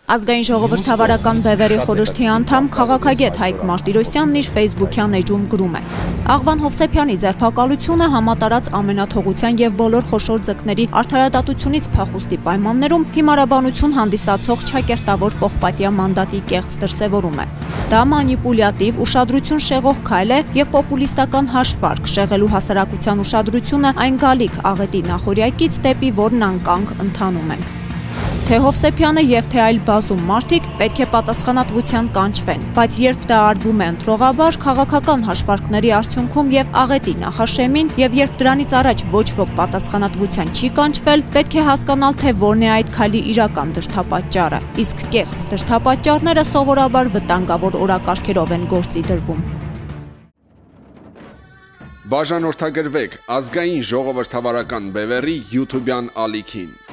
Ազգային ժողովրդավարական բևերի խորհրդի անդամ քաղաքագետ Հայկ Մարտիրոսյանն իր Facebook-յան էջում գրում է. Աղվան Հովսեփյանի ձերբակալությունը համատարած ամենաթողության եւ բոլոր խոշոր ձկների արդարադատությունից փախուստի պայմաններում հիմարաբանություն հանդիսացող չակերտավոր պողպատյա մանդատի կեղծ դրսևորում է։ Դա մանիպուլյատիվ ուշադրություն շեղող քայլ է եւ պոպուլիստական հաշվարկ շեղելու հասարակության ուշադրությունը այն գալիք աղետի նախորյակից դեպի որն անկանգ ընթանում ենք։ Թե Հովսեփյանը եւ թե այլ բազում մարդիկ պետք է պատասխանատվության կանչվեն, բայց երբ դա արվում է ընտրողաբար, քաղաքական հաշվարկների արդյունքում եւ աղետի նախաշեմին, եւ երբ դրանից առաջ ոչ ոք պատասխանատվության չի կանչվել, պետք է հասկանալ, թե որն է այդ քայլի իրական դրդապատճառը, իսկ կեղծ դրդապատճառները սովորաբար վտանգավոր օրակարգերով են գործի դրվում։ Բաժանորդագրվեք ազգային ժողովրդավարական բևեռի YouTube-յան ալիքին։